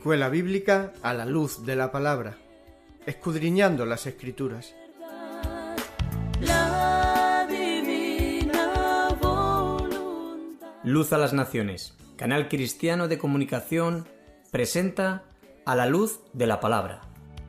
Escuela Bíblica a la luz de la palabra, escudriñando las Escrituras. Luz a las Naciones, canal cristiano de comunicación, presenta A la luz de la palabra.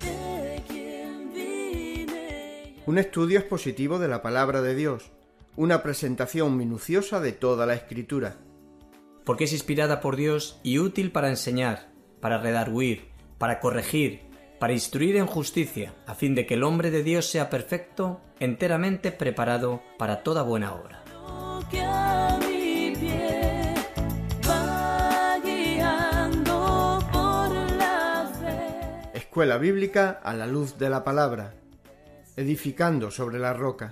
Un estudio expositivo de la palabra de Dios, una presentación minuciosa de toda la Escritura. Porque es inspirada por Dios y útil para enseñar, para redarguir, para corregir, para instruir en justicia, a fin de que el hombre de Dios sea perfecto, enteramente preparado para toda buena obra. Escuela Bíblica a la luz de la palabra, edificando sobre la roca.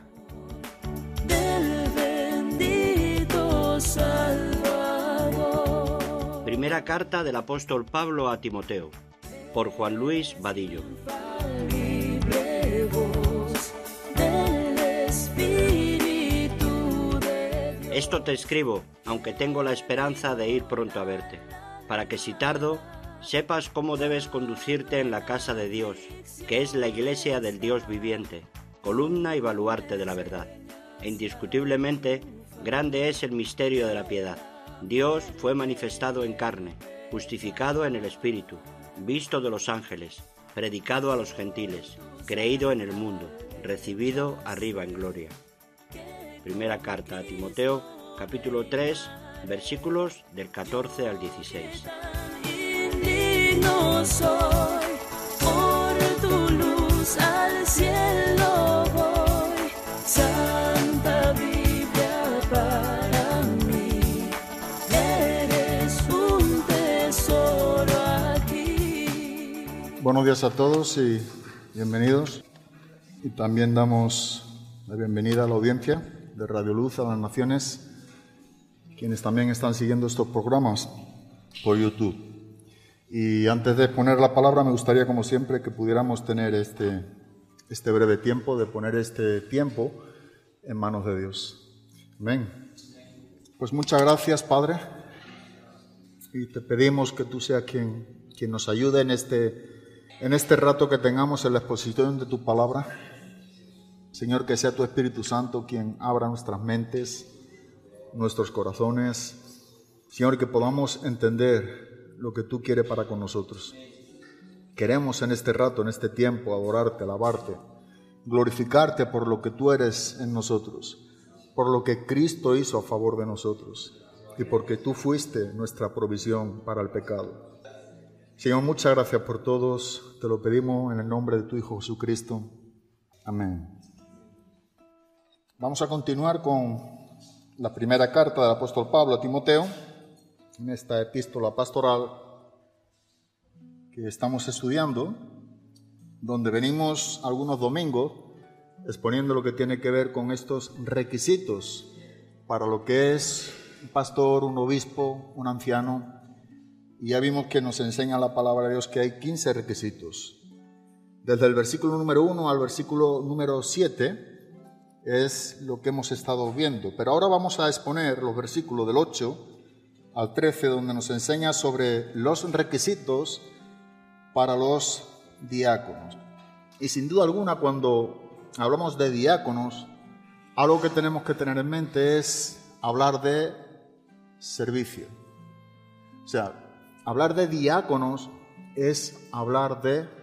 Primera carta del apóstol Pablo a Timoteo, por Juan Luis Vadillo. Esto te escribo, aunque tengo la esperanza de ir pronto a verte, para que si tardo, sepas cómo debes conducirte en la casa de Dios, que es la iglesia del Dios viviente, columna y baluarte de la verdad. E indiscutiblemente, grande es el misterio de la piedad. Dios fue manifestado en carne, justificado en el Espíritu, visto de los ángeles, predicado a los gentiles, creído en el mundo, recibido arriba en gloria. Primera carta a Timoteo, capítulo 3, versículos del 14 al 16. Indigno soy, por tu luz al cielo voy, Santa Biblia para mí, eres un tesoro aquí. Buenos días a todos y bienvenidos. Y también damos la bienvenida a la audiencia de Radio Luz a las Naciones, quienes también están siguiendo estos programas por YouTube. Y antes de poner la palabra, me gustaría, como siempre, que pudiéramos tener este breve tiempo, de poner este tiempo en manos de Dios. Amén. Pues muchas gracias, Padre, y te pedimos que tú seas quien nos ayude en este rato que tengamos en la exposición de tu palabra. Señor, que sea tu Espíritu Santo quien abra nuestras mentes, nuestros corazones. Señor, que podamos entender lo que tú quieres para con nosotros. Queremos en este rato, en este tiempo, adorarte, alabarte, glorificarte por lo que tú eres en nosotros, por lo que Cristo hizo a favor de nosotros y porque tú fuiste nuestra provisión para el pecado. Señor, muchas gracias por todos. Te lo pedimos en el nombre de tu Hijo Jesucristo. Amén. Vamos a continuar con la primera carta del apóstol Pablo a Timoteo, en esta epístola pastoral que estamos estudiando, donde venimos algunos domingos exponiendo lo que tiene que ver con estos requisitos para lo que es un pastor, un obispo, un anciano. Y ya vimos que nos enseña la palabra de Dios que hay 15 requisitos. Desde el versículo número 1 al versículo número 7 es lo que hemos estado viendo. Pero ahora vamos a exponer los versículos del 8 al 13, donde nos enseña sobre los requisitos para los diáconos. Y sin duda alguna, cuando hablamos de diáconos, algo que tenemos que tener en mente es hablar de servicio. O sea, hablar de diáconos es hablar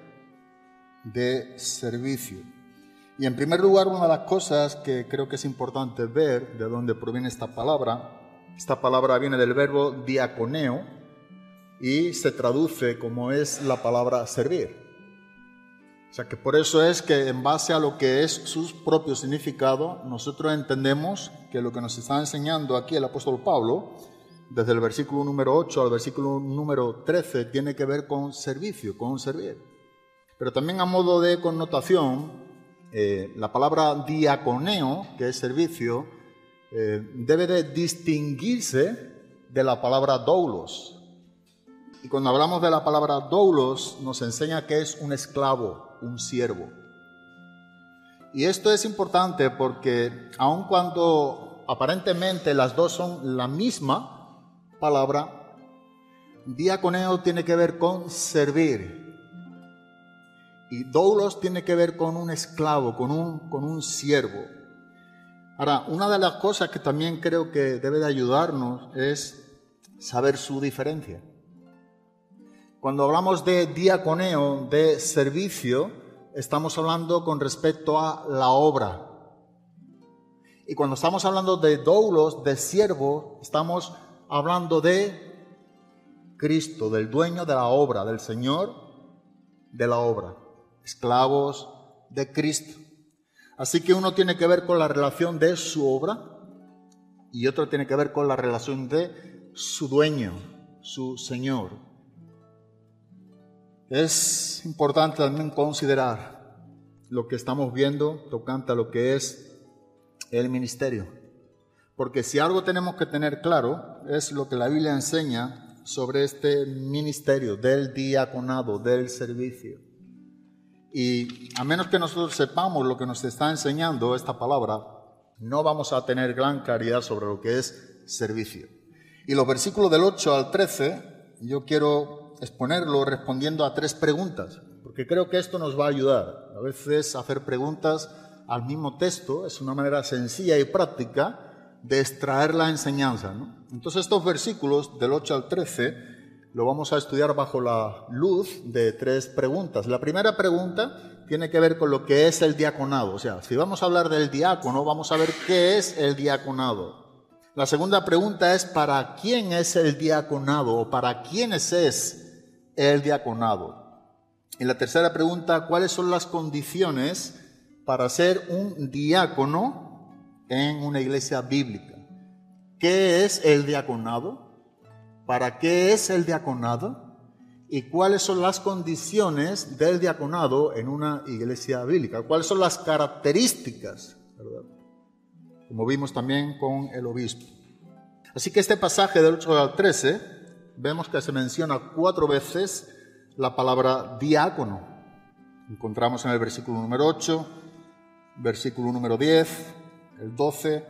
de servicio. Y en primer lugar, una de las cosas que creo que es importante ver de dónde proviene esta palabra viene del verbo diaconeo y se traduce como es la palabra servir. O sea que por eso es que en base a lo que es su propio significado, nosotros entendemos que lo que nos está enseñando aquí el apóstol Pablo, desde el versículo número 8 al versículo número 13, tiene que ver con servicio, con servir. Pero también a modo de connotación, la palabra diaconeo, que es servicio, debe de distinguirse de la palabra doulos. Y cuando hablamos de la palabra doulos, nos enseña que es un esclavo, un siervo. Y esto es importante porque aun cuando aparentemente las dos son la misma palabra, Diaconeo tiene que ver con servir. Y doulos tiene que ver con un esclavo, con un siervo. Ahora, una de las cosas que también creo que debe de ayudarnos es saber su diferencia. Cuando hablamos de diaconeo, de servicio, estamos hablando con respecto a la obra. Y cuando estamos hablando de doulos, de siervo, estamos hablando de Cristo, del dueño de la obra, del Señor de la obra. Esclavos de Cristo. Así que uno tiene que ver con la relación de su obra y otro tiene que ver con la relación de su dueño, su Señor. Es importante también considerar lo que estamos viendo tocante a lo que es el ministerio. Porque si algo tenemos que tener claro es lo que la Biblia enseña sobre este ministerio del diaconado, del servicio. Y a menos que nosotros sepamos lo que nos está enseñando esta palabra, no vamos a tener gran claridad sobre lo que es servicio. Y los versículos del 8 al 13, yo quiero exponerlo respondiendo a 3 preguntas, porque creo que esto nos va a ayudar. A veces hacer preguntas al mismo texto es una manera sencilla y práctica de extraer la enseñanza, ¿no? Entonces estos versículos del 8 al 13 lo vamos a estudiar bajo la luz de 3 preguntas. La primera pregunta tiene que ver con lo que es el diaconado. O sea, si vamos a hablar del diácono, vamos a ver qué es el diaconado. La segunda pregunta es ¿para quién es el diaconado? O ¿para quiénes es el diaconado? Y la tercera pregunta, ¿cuáles son las condiciones para ser un diácono en una iglesia bíblica? ¿Qué es el diaconado? ¿Para qué es el diaconado? ¿Y cuáles son las condiciones del diaconado en una iglesia bíblica? ¿Cuáles son las características, ¿verdad? Como vimos también con el obispo. Así que este pasaje del 8 al 13, vemos que se menciona 4 veces la palabra diácono. Encontramos en el versículo número 8, versículo número 10, el 12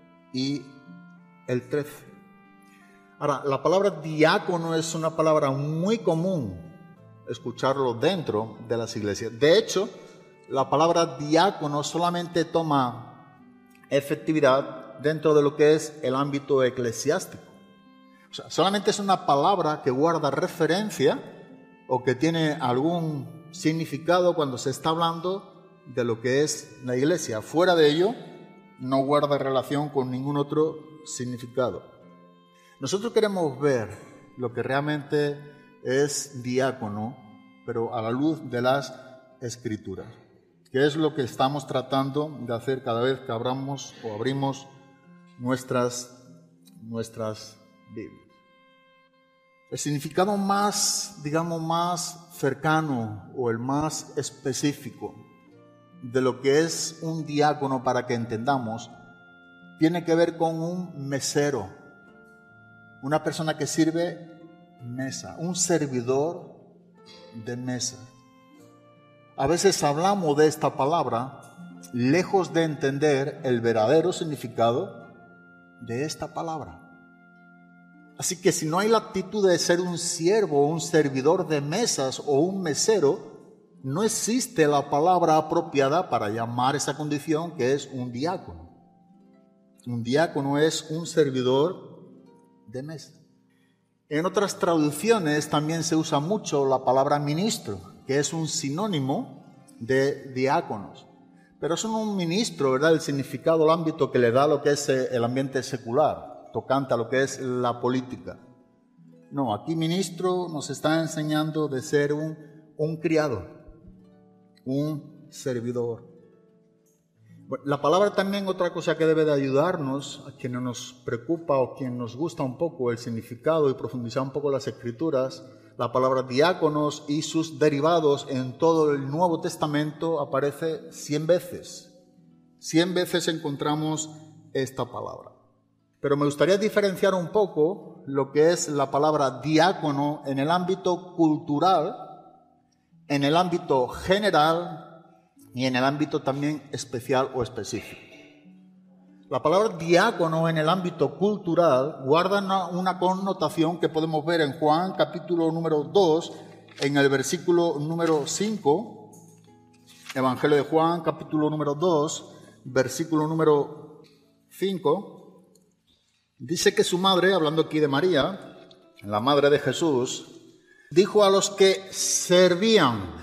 y el 13. Ahora, la palabra diácono es una palabra muy común escucharlo dentro de las iglesias. De hecho, la palabra diácono solamente toma efectividad dentro de lo que es el ámbito eclesiástico. O sea, solamente es una palabra que guarda referencia o que tiene algún significado cuando se está hablando de lo que es la iglesia. Fuera de ello, no guarda relación con ningún otro significado. Nosotros queremos ver lo que realmente es diácono, pero a la luz de las Escrituras, que es lo que estamos tratando de hacer cada vez que abramos o abrimos nuestras Biblias. El significado más, digamos, más cercano o el más específico de lo que es un diácono para que entendamos, tiene que ver con un mesero. Una persona que sirve mesa, un servidor de mesa. A veces hablamos de esta palabra lejos de entender el verdadero significado de esta palabra. Así que si no hay la actitud de ser un siervo, un servidor de mesas o un mesero, no existe la palabra apropiada para llamar esa condición que es un diácono. Un diácono es un servidor de mesa. En otras traducciones también se usa mucho la palabra ministro, que es un sinónimo de diáconos. Pero es un ministro, ¿verdad? El significado, el ámbito que le da lo que es el ambiente secular, tocante a lo que es la política. No, aquí ministro nos está enseñando de ser un criado, un servidor. La palabra también, otra cosa que debe de ayudarnos, a quien nos preocupa o quien nos gusta un poco el significado y profundizar un poco las Escrituras, la palabra diáconos y sus derivados en todo el Nuevo Testamento aparece 100 veces. 100 veces encontramos esta palabra. Pero me gustaría diferenciar un poco lo que es la palabra diácono en el ámbito cultural, en el ámbito general y en el ámbito también especial o específico. La palabra diácono en el ámbito cultural guarda una connotación que podemos ver en Juan capítulo número 2, en el versículo número 5, Evangelio de Juan capítulo número 2, versículo número 5, dice que su madre, hablando aquí de María, la madre de Jesús, dijo a los que servían: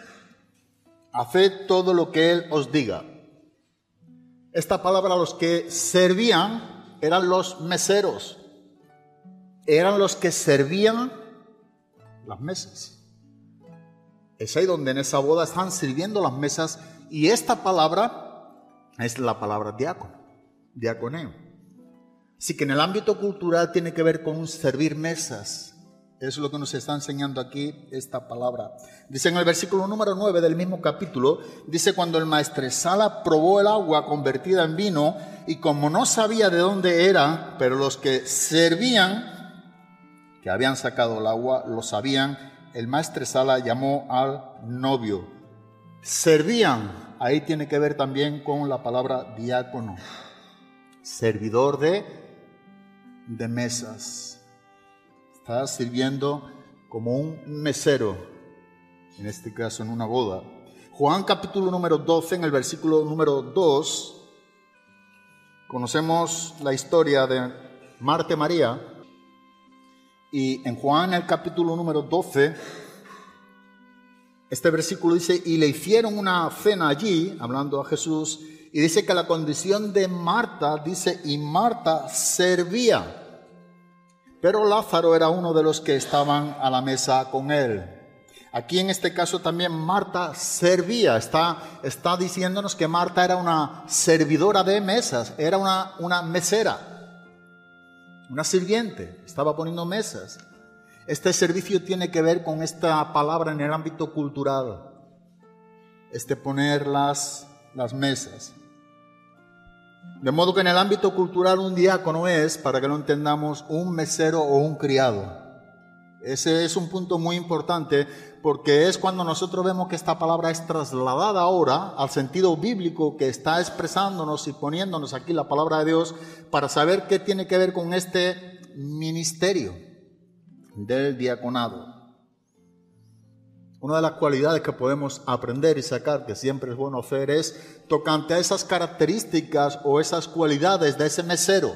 haced todo lo que Él os diga. Esta palabra, los que servían, eran los meseros, eran los que servían las mesas. Es ahí donde en esa boda están sirviendo las mesas, y esta palabra es la palabra diácono, diaconeo. Así que en el ámbito cultural tiene que ver con servir mesas. Eso es lo que nos está enseñando aquí esta palabra. Dice en el versículo número 9 del mismo capítulo, dice: cuando el maestresala probó el agua convertida en vino, y como no sabía de dónde era, pero los que servían, que habían sacado el agua, lo sabían, el maestresala llamó al novio. Servían, ahí tiene que ver también con la palabra diácono, servidor de mesas. Está sirviendo como un mesero, en este caso en una boda. Juan capítulo número 12, en el versículo número 2, conocemos la historia de Marta y María. Y en Juan, el capítulo número 12, este versículo dice: y le hicieron una cena allí, hablando a Jesús, y dice que la condición de Marta, dice, y Marta servía. Pero Lázaro era uno de los que estaban a la mesa con él. Aquí en este caso también Marta servía. Está diciéndonos que Marta era una servidora de mesas, era una mesera, una sirviente, estaba poniendo mesas. Este servicio tiene que ver con esta palabra en el ámbito cultural, poner las mesas. De modo que en el ámbito cultural un diácono es, para que lo entendamos, un mesero o un criado. Ese es un punto muy importante, porque es cuando nosotros vemos que esta palabra es trasladada ahora al sentido bíblico que está expresándonos y poniéndonos aquí la palabra de Dios, para saber qué tiene que ver con este ministerio del diaconado. Una de las cualidades que podemos aprender y sacar, que siempre es bueno hacer, es tocante a esas características o esas cualidades de ese mesero.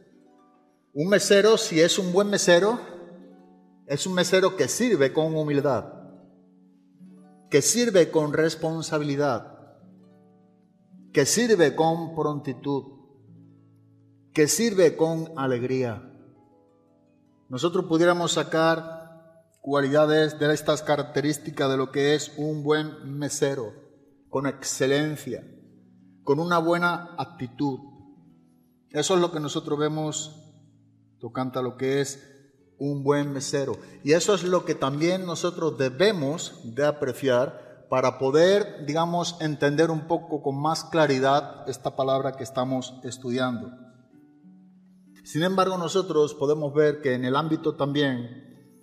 Un mesero, si es un buen mesero, es un mesero que sirve con humildad, que sirve con responsabilidad, que sirve con prontitud, que sirve con alegría. Nosotros pudiéramos sacar cualidades de estas características de lo que es un buen mesero, con excelencia, con una buena actitud. Eso es lo que nosotros vemos tocante a lo que es un buen mesero. Y eso es lo que también nosotros debemos de apreciar para poder, digamos, entender un poco con más claridad esta palabra que estamos estudiando. Sin embargo, nosotros podemos ver que en el ámbito también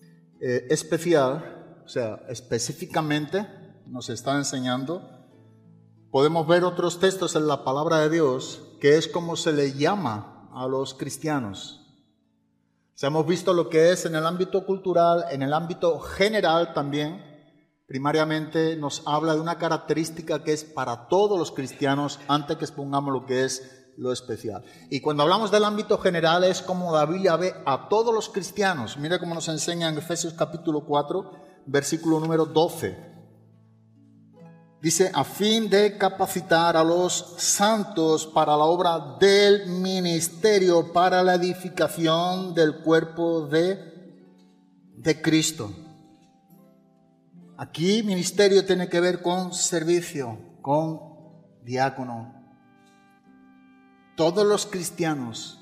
especial, o sea, específicamente nos está enseñando, podemos ver otros textos en la palabra de Dios que es como se le llama a los cristianos. O sea, hemos visto lo que es en el ámbito cultural, en el ámbito general también. Primariamente nos habla de una característica que es para todos los cristianos, antes que expongamos lo que es lo especial. Y cuando hablamos del ámbito general es como la Biblia ve a todos los cristianos. Mira cómo nos enseña en Efesios capítulo 4, versículo número 12. Dice: a fin de capacitar a los santos para la obra del ministerio, para la edificación del cuerpo de Cristo. Aquí ministerio tiene que ver con servicio, con diácono. Todos los cristianos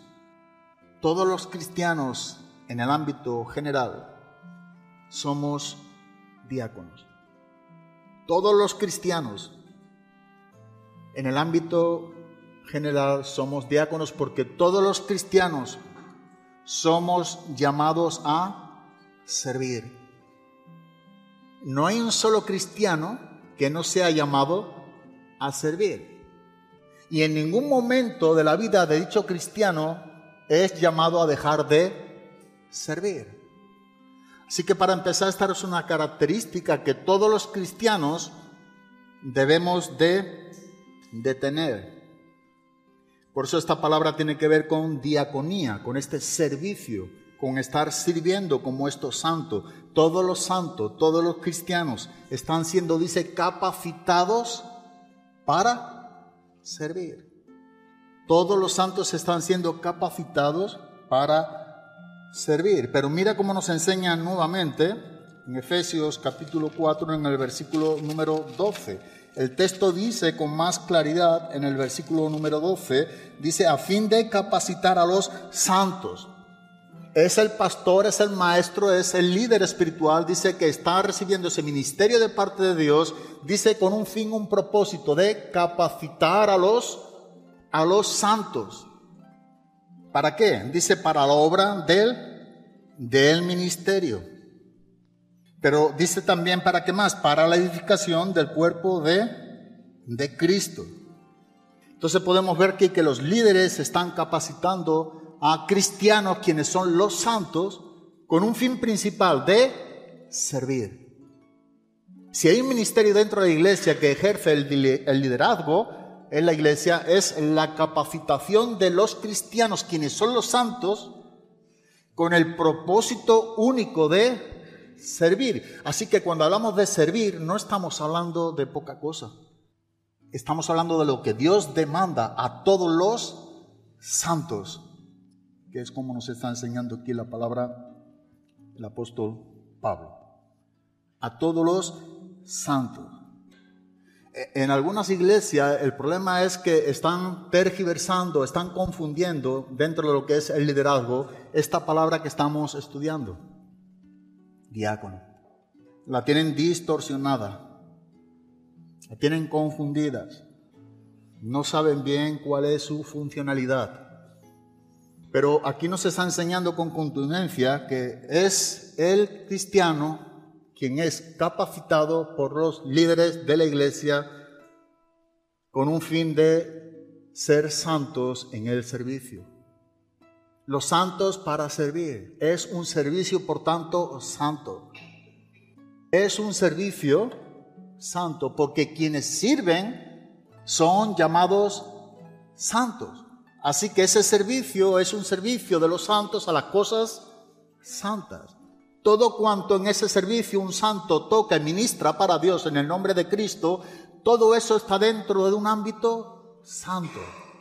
en el ámbito general somos diáconos. Todos los cristianos en el ámbito general somos diáconos, porque todos los cristianos somos llamados a servir. No hay un solo cristiano que no sea llamado a servir. Y en ningún momento de la vida de dicho cristiano es llamado a dejar de servir. Así que para empezar, esta es una característica que todos los cristianos debemos de tener. Por eso esta palabra tiene que ver con diaconía, con este servicio, con estar sirviendo como estos santos. Todos los santos, todos los cristianos están siendo, dice, capacitados para servir. Todos los santos están siendo capacitados para servir. Pero mira cómo nos enseña nuevamente en Efesios capítulo 4, en el versículo número 12. El texto dice con más claridad en el versículo número 12, dice, a fin de capacitar a los santos. Es el pastor, es el maestro, es el líder espiritual, dice que está recibiendo ese ministerio de parte de Dios, dice con un fin, un propósito de capacitar a los santos. ¿Para qué? Dice para la obra del ministerio. Pero dice también para qué más, para la edificación del cuerpo de Cristo. Entonces podemos ver que los líderes están capacitando a cristianos, quienes son los santos, con un fin principal de servir. Si hay un ministerio dentro de la iglesia que ejerce el liderazgo en la iglesia, es la capacitación de los cristianos, quienes son los santos, con el propósito único de servir. Así que cuando hablamos de servir, no estamos hablando de poca cosa. Estamos hablando de lo que Dios demanda a todos los santos, que es como nos está enseñando aquí la palabra el apóstol Pablo. A todos los santos. En algunas iglesias el problema es que están tergiversando, están confundiendo dentro de lo que es el liderazgo esta palabra que estamos estudiando, diácono. La tienen distorsionada, la tienen confundidas, no saben bien cuál es su funcionalidad. Pero aquí nos está enseñando con contundencia que es el cristiano quien es capacitado por los líderes de la iglesia con un fin de ser santos en el servicio. Los santos para servir. Es un servicio, por tanto, santo. Es un servicio santo porque quienes sirven son llamados santos. Así que ese servicio es un servicio de los santos a las cosas santas. Todo cuanto en ese servicio un santo toca y ministra para Dios en el nombre de Cristo, todo eso está dentro de un ámbito santo.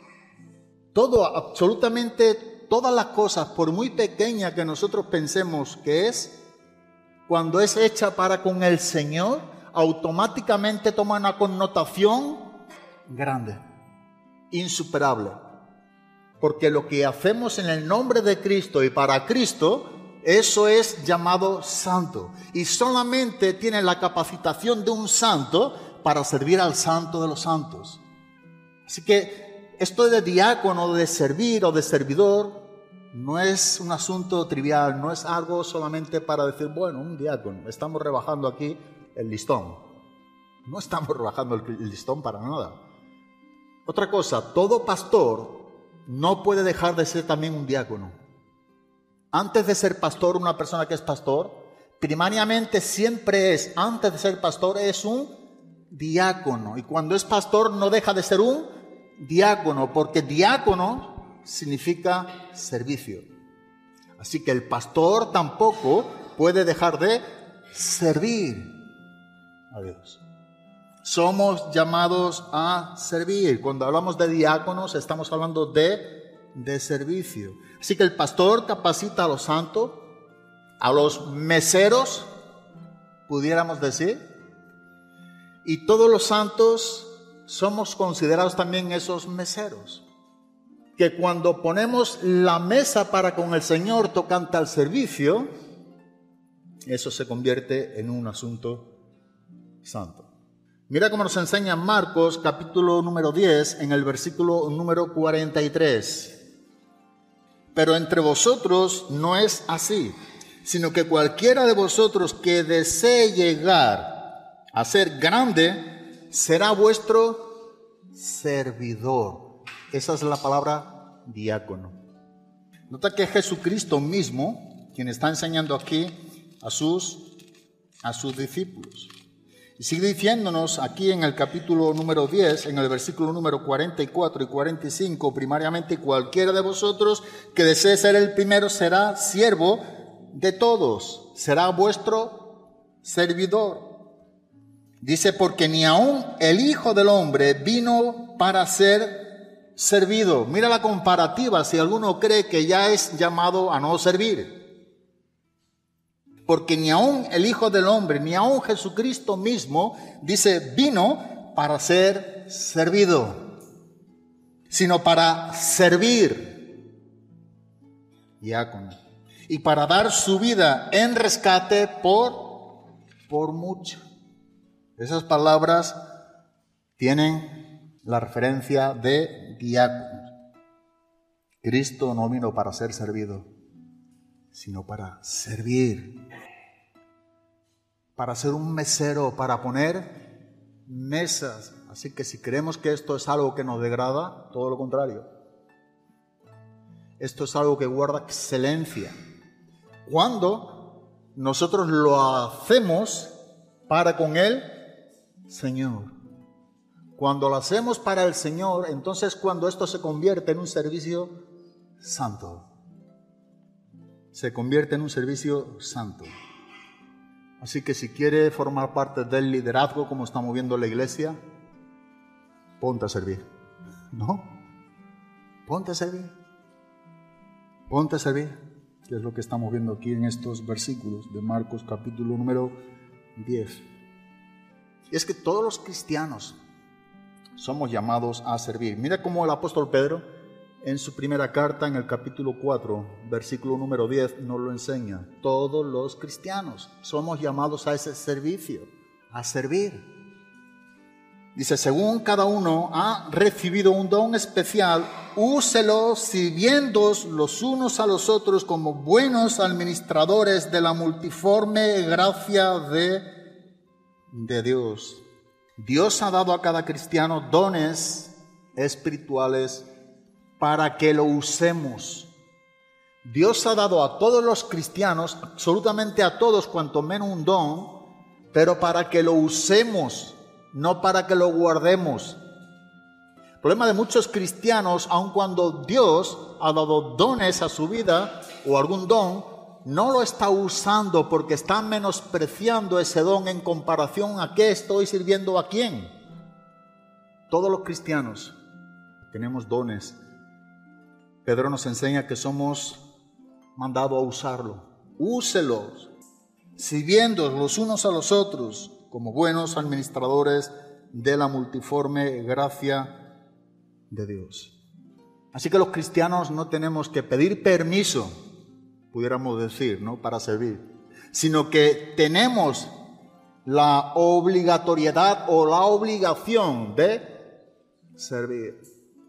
Todo, absolutamente todas las cosas, por muy pequeña que nosotros pensemos que es, cuando es hecha para con el Señor, automáticamente toma una connotación grande, insuperable. Porque lo que hacemos en el nombre de Cristo y para Cristo, eso es llamado santo. Y solamente tiene la capacitación de un santo para servir al santo de los santos. Así que esto de diácono, de servir o de servidor, no es un asunto trivial, no es algo solamente para decir, bueno, un diácono, estamos rebajando aquí el listón. No estamos rebajando el listón para nada. Otra cosa, todo pastor no puede dejar de ser también un diácono. Antes de ser pastor, una persona que es pastor, primariamente siempre es, antes de ser pastor, es un diácono. Y cuando es pastor no deja de ser un diácono, porque diácono significa servicio. Así que el pastor tampoco puede dejar de servir a Dios. Somos llamados a servir. Cuando hablamos de diáconos, estamos hablando de servicio. Así que el pastor capacita a los santos, a los meseros, pudiéramos decir, y todos los santos somos considerados también esos meseros, que cuando ponemos la mesa para con el Señor tocante al servicio, eso se convierte en un asunto santo. Mira cómo nos enseña Marcos capítulo número 10 en el versículo número 43. Pero entre vosotros no es así, sino que cualquiera de vosotros que desee llegar a ser grande será vuestro servidor. Esa es la palabra diácono. Nota que es Jesucristo mismo quien está enseñando aquí a sus discípulos. Y sigue diciéndonos aquí en el capítulo número 10, en el versículo número 44 y 45, primariamente: cualquiera de vosotros que desee ser el primero será siervo de todos, será vuestro servidor. Dice, porque ni aun el Hijo del Hombre vino para ser servido. Mira la comparativa, si alguno cree que ya es llamado a no servir. Porque ni aun el Hijo del Hombre, ni aun Jesucristo mismo, dice, vino para ser servido, sino para servir, diácono, y para dar su vida en rescate por mucho. Esas palabras tienen la referencia de diácono. Cristo no vino para ser servido, sino para servir, para ser un mesero, para poner mesas. Así que si creemos que esto es algo que nos degrada, todo lo contrario. Esto es algo que guarda excelencia. Cuando nosotros lo hacemos para con el Señor. Cuando lo hacemos para el Señor, entonces cuando esto se convierte en un servicio santo. Se convierte en un servicio santo. Así que si quiere formar parte del liderazgo como está moviendo la iglesia, ponte a servir. ¿No? Ponte a servir. Ponte a servir. Que es lo que estamos viendo aquí en estos versículos de Marcos capítulo número 10. Y es que todos los cristianos somos llamados a servir. Mira cómo el apóstol Pedro en su primera carta, en el capítulo 4, versículo número 10, nos lo enseña. Todos los cristianos somos llamados a ese servicio, a servir. Dice, según cada uno ha recibido un don especial, úselo sirviéndoos los unos a los otros como buenos administradores de la multiforme gracia de Dios. Dios ha dado a cada cristiano dones espirituales para que lo usemos. Dios ha dado a todos los cristianos, absolutamente a todos, cuanto menos un don, pero para que lo usemos, no para que lo guardemos. El problema de muchos cristianos, aun cuando Dios ha dado dones a su vida o algún don, no lo está usando porque está menospreciando ese don en comparación a qué estoy sirviendo a quién. Todos los cristianos tenemos dones. Pedro nos enseña que somos mandados a usarlo. Úselos, sirviendo los unos a los otros como buenos administradores de la multiforme gracia de Dios. Así que los cristianos no tenemos que pedir permiso, pudiéramos decir, ¿no?, para servir, sino que tenemos la obligatoriedad o la obligación de servir.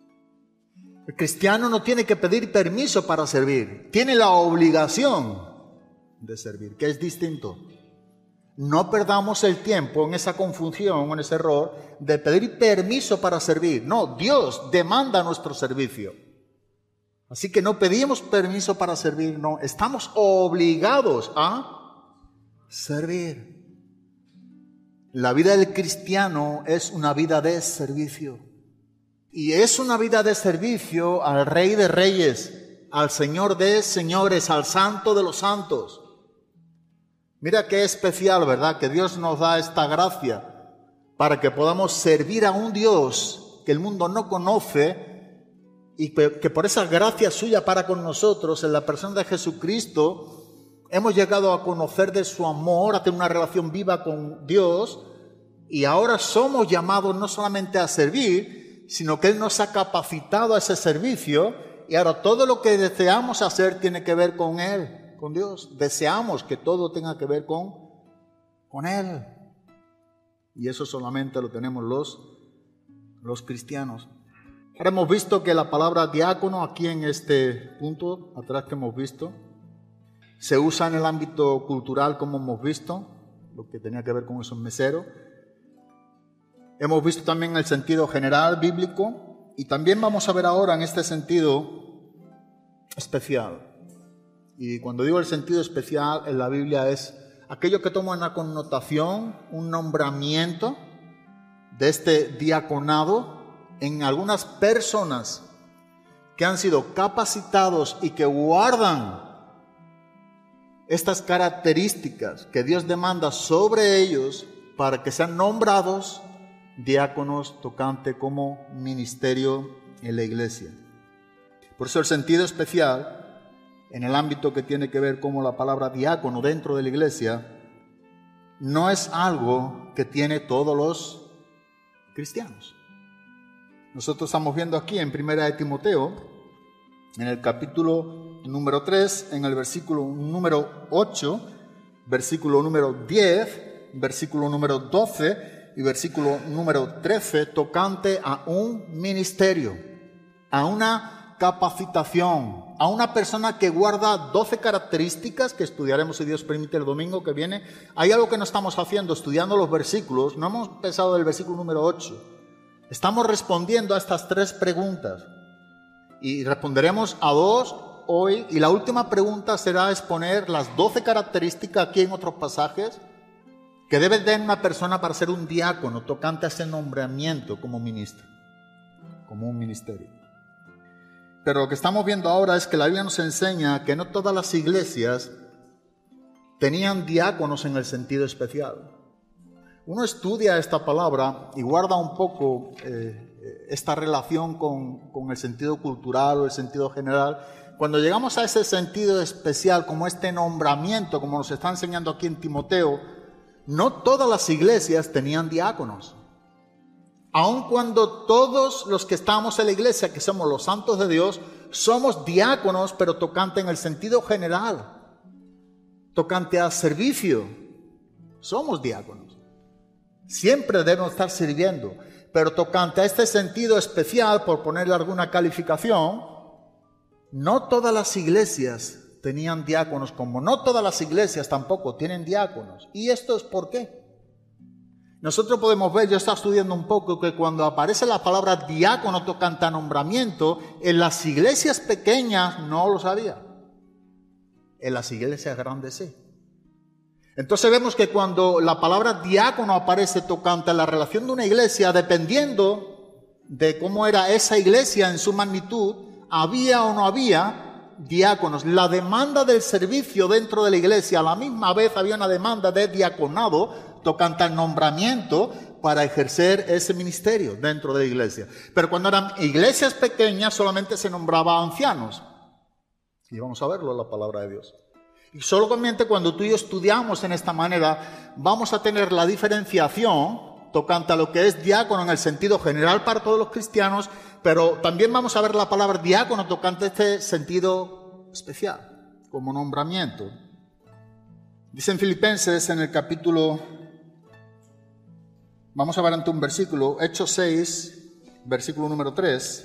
El cristiano no tiene que pedir permiso para servir, tiene la obligación de servir, que es distinto. No perdamos el tiempo en esa confusión, en ese error de pedir permiso para servir. No, Dios demanda nuestro servicio. Así que no pedimos permiso para servir, no, estamos obligados a servir. La vida del cristiano es una vida de servicio. Y es una vida de servicio al Rey de Reyes, al Señor de Señores, al Santo de los Santos. Mira qué especial, ¿verdad?, que Dios nos da esta gracia para que podamos servir a un Dios que el mundo no conoce y que por esa gracia suya para con nosotros, en la persona de Jesucristo, hemos llegado a conocer de su amor, a tener una relación viva con Dios, y ahora somos llamados no solamente a servir, sino que Él nos ha capacitado a ese servicio, y ahora todo lo que deseamos hacer tiene que ver con Él, con Dios. Deseamos que todo tenga que ver con Él. Y eso solamente lo tenemos los cristianos. Ahora hemos visto que la palabra diácono, aquí en este punto atrás que hemos visto, se usa en el ámbito cultural, como hemos visto, lo que tenía que ver con esos meseros. Hemos visto también el sentido general bíblico y también vamos a ver ahora en este sentido especial. Y cuando digo el sentido especial en la Biblia es aquello que toma una connotación, un nombramiento de este diaconado en algunas personas que han sido capacitados y que guardan estas características que Dios demanda sobre ellos para que sean nombrados diáconos tocante como ministerio en la iglesia. Por eso el sentido especial en el ámbito que tiene que ver como la palabra diácono dentro de la iglesia no es algo que tiene todos los cristianos. Nosotros estamos viendo aquí en 1 de Timoteo, en el capítulo número 3, en el versículo número 8, versículo número 10, versículo número 12 y versículo número 13, tocante a un ministerio, a una capacitación, a una persona que guarda 12 características que estudiaremos, si Dios permite, el domingo que viene. Hay algo que no estamos haciendo estudiando los versículos, no hemos empezado del versículo número 8. Estamos respondiendo a estas 3 preguntas y responderemos a 2 hoy, y la última pregunta será exponer las 12 características aquí en otros pasajes que debe tener una persona para ser un diácono tocante a ese nombramiento como ministro, como un ministerio. Pero lo que estamos viendo ahora es que la Biblia nos enseña que no todas las iglesias tenían diáconos en el sentido especial. Uno estudia esta palabra y guarda un poco esta relación con el sentido cultural o el sentido general. Cuando llegamos a ese sentido especial, como este nombramiento, como nos está enseñando aquí en Timoteo, no todas las iglesias tenían diáconos. Aun cuando todos los que estamos en la iglesia, que somos los santos de Dios, somos diáconos, pero tocante en el sentido general, tocante a servicio, somos diáconos. Siempre debemos estar sirviendo, pero tocante a este sentido especial, por ponerle alguna calificación, no todas las iglesias tenían diáconos, como no todas las iglesias tampoco tienen diáconos. ¿Y esto es por qué? Nosotros podemos ver, yo estaba estudiando un poco, que cuando aparece la palabra diácono tocante a nombramiento, en las iglesias pequeñas no lo sabía. En las iglesias grandes sí. Entonces vemos que cuando la palabra diácono aparece tocante a la relación de una iglesia, dependiendo de cómo era esa iglesia en su magnitud, había o no había diáconos. La demanda del servicio dentro de la iglesia, a la misma vez había una demanda de diaconado tocante al nombramiento para ejercer ese ministerio dentro de la iglesia. Pero cuando eran iglesias pequeñas solamente se nombraba ancianos. Y vamos a verlo en la palabra de Dios. Y solamente cuando tú y yo estudiamos en esta manera, vamos a tener la diferenciación tocante a lo que es diácono en el sentido general para todos los cristianos, pero también vamos a ver la palabra diácono tocante a este sentido especial, como nombramiento. Dice en Filipenses, en el capítulo, vamos a ver ante un versículo, Hechos 6, versículo número 3.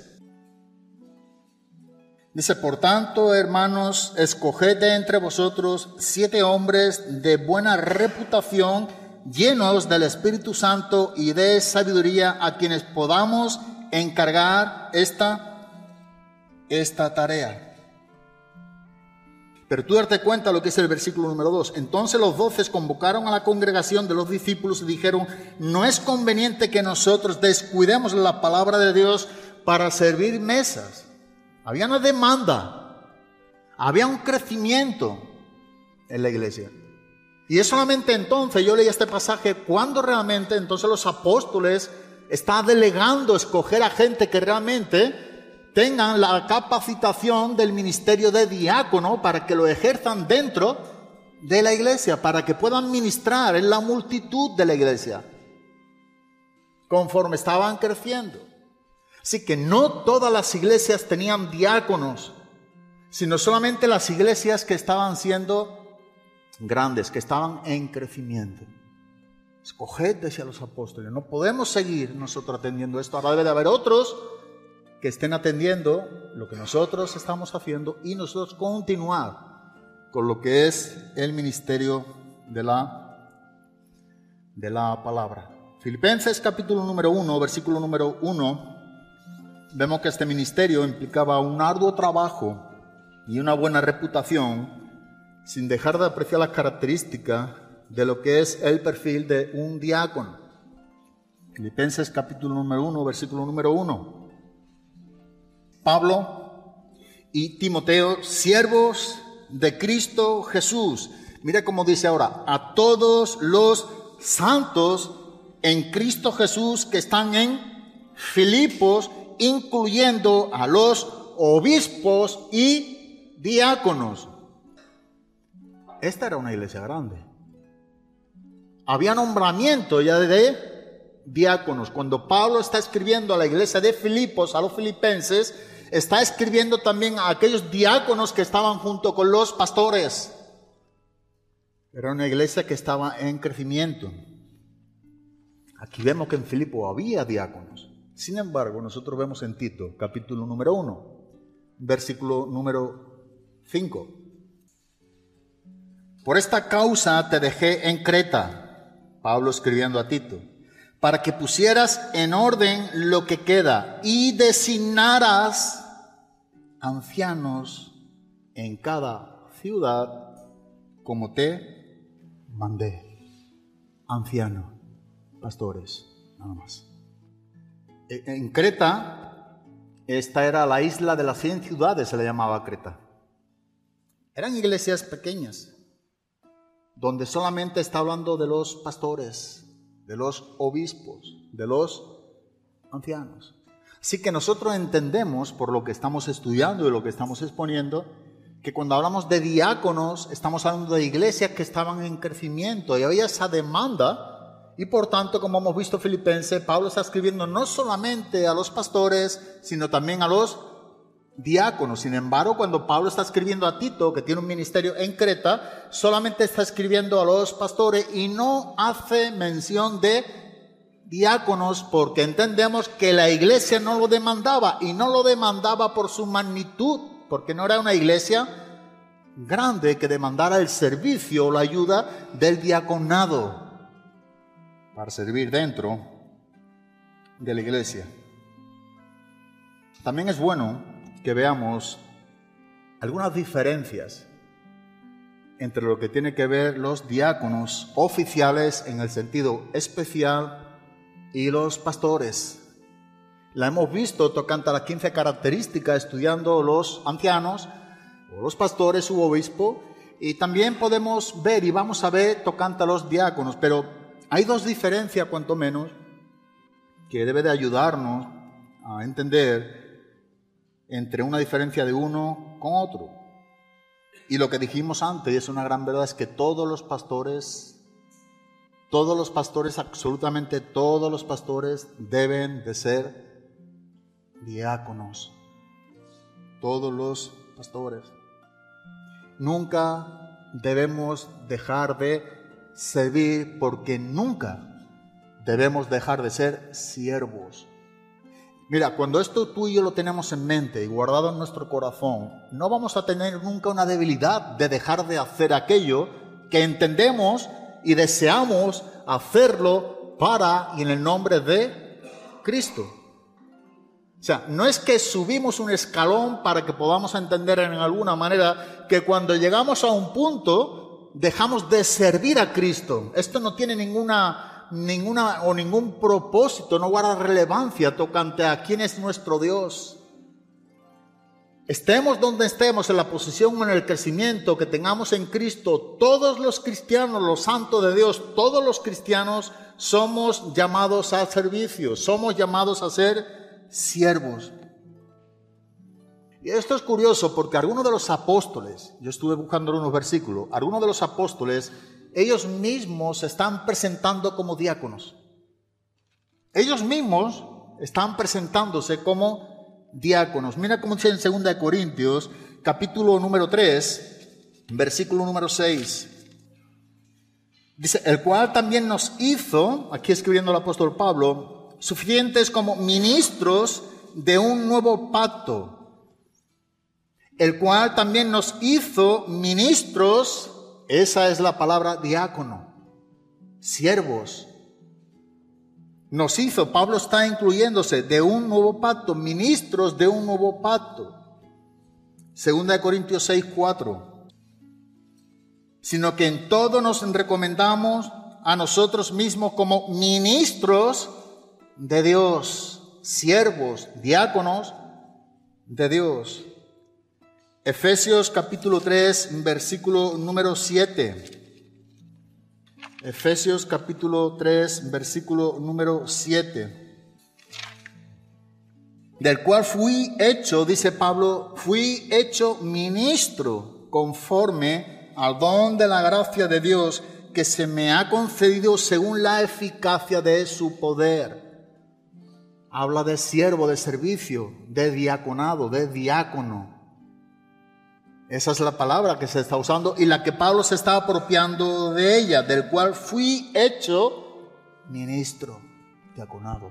Dice, por tanto, hermanos, escoged de entre vosotros 7 hombres de buena reputación, llenos del Espíritu Santo y de sabiduría, a quienes podamos encargar esta tarea. Pero tú darte cuenta lo que es el versículo número 2. Entonces los 12 convocaron a la congregación de los discípulos y dijeron, no es conveniente que nosotros descuidemos la palabra de Dios para servir mesas. Había una demanda, había un crecimiento en la iglesia. Y es solamente entonces, yo leí este pasaje, cuando realmente entonces los apóstoles están delegando escoger a gente que realmente tengan la capacitación del ministerio de diácono para que lo ejerzan dentro de la iglesia, para que puedan ministrar en la multitud de la iglesia, conforme estaban creciendo. Así que no todas las iglesias tenían diáconos, sino solamente las iglesias que estaban siendo grandes, que estaban en crecimiento. Escoged, decía los apóstoles, no podemos seguir nosotros atendiendo esto. Ahora debe de haber otros que estén atendiendo lo que nosotros estamos haciendo y nosotros continuar con lo que es el ministerio de la palabra. Filipenses capítulo número 1, versículo número 1, vemos que este ministerio implicaba un arduo trabajo y una buena reputación, sin dejar de apreciar las características de lo que es el perfil de un diácono. Filipenses capítulo número 1, versículo número 1. Pablo y Timoteo, siervos de Cristo Jesús. Mira cómo dice ahora, a todos los santos en Cristo Jesús que están en Filipos, incluyendo a los obispos y diáconos. Esta era una iglesia grande. Había nombramiento ya de diáconos. Cuando Pablo está escribiendo a la iglesia de Filipos, a los filipenses, está escribiendo también a aquellos diáconos que estaban junto con los pastores. Era una iglesia que estaba en crecimiento. Aquí vemos que en Filipos había diáconos. Sin embargo, nosotros vemos en Tito, capítulo número 1, versículo número 5. Por esta causa te dejé en Creta, Pablo escribiendo a Tito, para que pusieras en orden lo que queda y designaras ancianos en cada ciudad como te mandé. Ancianos, pastores, nada más. En Creta, esta era la isla de las 100 ciudades, se le llamaba Creta. Eran iglesias pequeñas, donde solamente está hablando de los pastores, de los obispos, de los ancianos. Así que nosotros entendemos, por lo que estamos estudiando y lo que estamos exponiendo, que cuando hablamos de diáconos, estamos hablando de iglesias que estaban en crecimiento y había esa demanda. Y por tanto, como hemos visto Filipenses, Pablo está escribiendo no solamente a los pastores, sino también a los diáconos. Sin embargo, cuando Pablo está escribiendo a Tito, que tiene un ministerio en Creta, solamente está escribiendo a los pastores y no hace mención de diáconos, porque entendemos que la iglesia no lo demandaba, y no lo demandaba por su magnitud, porque no era una iglesia grande que demandara el servicio o la ayuda del diaconado para servir dentro de la iglesia. También es bueno que veamos algunas diferencias entre lo que tiene que ver los diáconos oficiales en el sentido especial y los pastores. La hemos visto tocante a las 15 características estudiando los ancianos o los pastores u obispo, y también podemos ver y vamos a ver tocante a los diáconos, pero hay dos diferencias, cuanto menos, que debe de ayudarnos a entender entre una diferencia de uno con otro. Y lo que dijimos antes, y es una gran verdad, es que todos los pastores, absolutamente todos los pastores deben de ser diáconos. Todos los pastores. Nunca debemos dejar de servir, porque nunca debemos dejar de ser siervos. Mira, cuando esto tú y yo lo tenemos en mente y guardado en nuestro corazón, no vamos a tener nunca una debilidad de dejar de hacer aquello que entendemos y deseamos hacerlo para y en el nombre de Cristo. O sea, no es que subimos un escalón para que podamos entender en alguna manera que cuando llegamos a un punto dejamos de servir a Cristo. Esto no tiene ningún propósito, no guarda relevancia tocante a quién es nuestro Dios. Estemos donde estemos, en la posición o en el crecimiento que tengamos en Cristo, todos los cristianos, los santos de Dios, todos los cristianos somos llamados al servicio, somos llamados a ser siervos. Y esto es curioso porque algunos de los apóstoles, yo estuve buscando unos versículos, algunos de los apóstoles, ellos mismos se están presentando como diáconos. Ellos mismos están presentándose como diáconos. Mira cómo dice en 2 Corintios, capítulo número 3, versículo número 6. Dice, el cual también nos hizo, aquí escribiendo el apóstol Pablo, suficientes como ministros de un nuevo pacto, el cual también nos hizo ministros, esa es la palabra diácono, siervos, nos hizo, Pablo está incluyéndose, de un nuevo pacto, ministros de un nuevo pacto. 2 Corintios 6, 4. Sino que en todo nos recomendamos a nosotros mismos como ministros de Dios, siervos, diáconos de Dios. Efesios capítulo 3, versículo número 7. Efesios capítulo 3, versículo número 7. Del cual fui hecho, dice Pablo, fui hecho ministro conforme al don de la gracia de Dios que se me ha concedido según la eficacia de su poder. Habla de siervo, de servicio, de diaconado, de diácono. Esa es la palabra que se está usando y la que Pablo se está apropiando de ella, del cual fui hecho ministro, diaconado.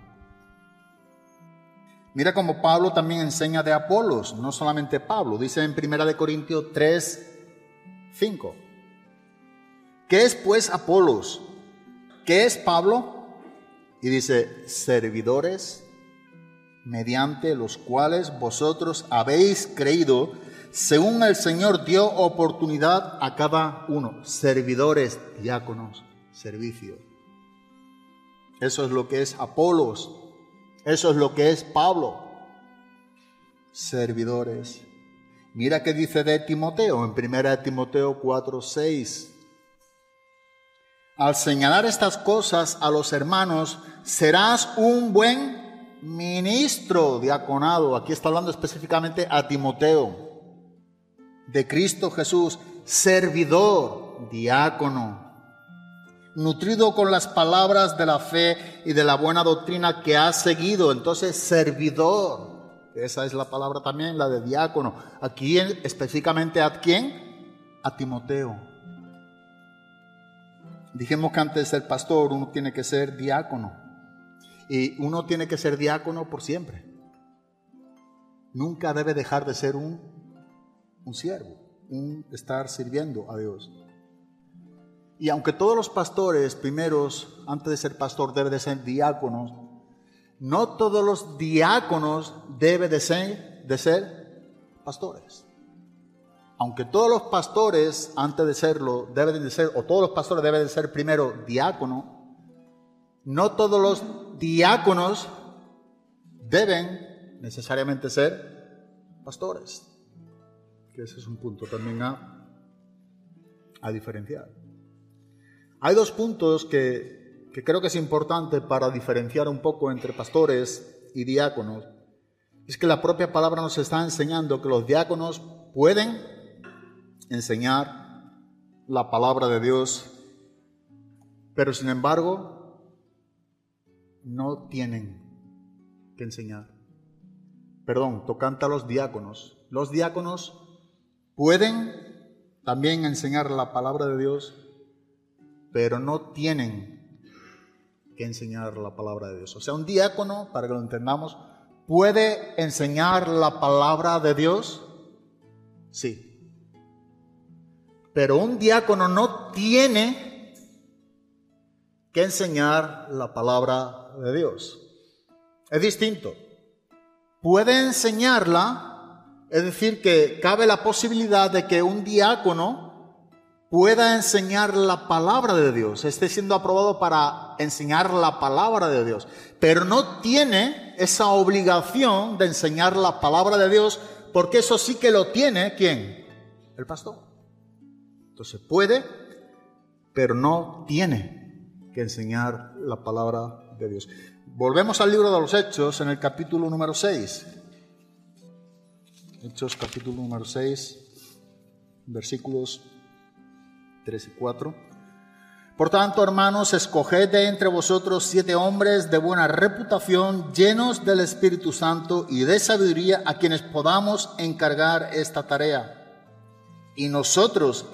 Mira cómo Pablo también enseña de Apolos, no solamente Pablo, dice en 1 Corintios 3, 5. ¿Qué es pues Apolos? ¿Qué es Pablo? Y dice, servidores mediante los cuales vosotros habéis creído, según el Señor dio oportunidad a cada uno. Servidores, diáconos, servicio. Eso es lo que es Apolos. Eso es lo que es Pablo. Servidores. Mira qué dice de Timoteo en 1 Timoteo 4, 6. Al señalar estas cosas a los hermanos, serás un buen ministro, diaconado. Aquí está hablando específicamente a Timoteo. De Cristo Jesús, servidor, diácono, nutrido con las palabras de la fe y de la buena doctrina que has seguido. Entonces, servidor, esa es la palabra también, la de diácono. Aquí específicamente, ¿a quién? A Timoteo. Dijimos que antes de ser pastor uno tiene que ser diácono. Y uno tiene que ser diácono por siempre. Nunca debe dejar de ser un siervo, estar sirviendo a Dios. Y aunque todos los pastores primeros, antes de ser pastor, deben de ser diáconos, no todos los diáconos deben de ser pastores. Aunque todos los pastores, antes de serlo, deben de ser, o todos los pastores deben de ser primero diácono, no todos los diáconos deben necesariamente ser pastores. Que ese es un punto también a diferenciar. Hay dos puntos que creo que es importante para diferenciar un poco entre pastores y diáconos. Es que la propia palabra nos está enseñando que los diáconos pueden enseñar la palabra de Dios, pero sin embargo no tienen que enseñar. Tocante a los diáconos. Los diáconos pueden también enseñar la palabra de Dios, pero no tienen que enseñar la palabra de Dios. O sea, un diácono, para que lo entendamos, ¿puede enseñar la palabra de Dios? Sí. Pero un diácono no tiene que enseñar la palabra de Dios. Es distinto. Puede enseñarla. Es decir, que cabe la posibilidad de que un diácono pueda enseñar la palabra de Dios, esté siendo aprobado para enseñar la palabra de Dios, pero no tiene esa obligación de enseñar la palabra de Dios, porque eso sí que lo tiene, ¿quién? El pastor. Entonces puede, pero no tiene que enseñar la palabra de Dios. Volvemos al libro de los Hechos, en el capítulo número 6. Hechos capítulo número 6, versículos 3 y 4. Por tanto, hermanos, escoged de entre vosotros 7 hombres de buena reputación, llenos del Espíritu Santo y de sabiduría, a quienes podamos encargar esta tarea. Y nosotros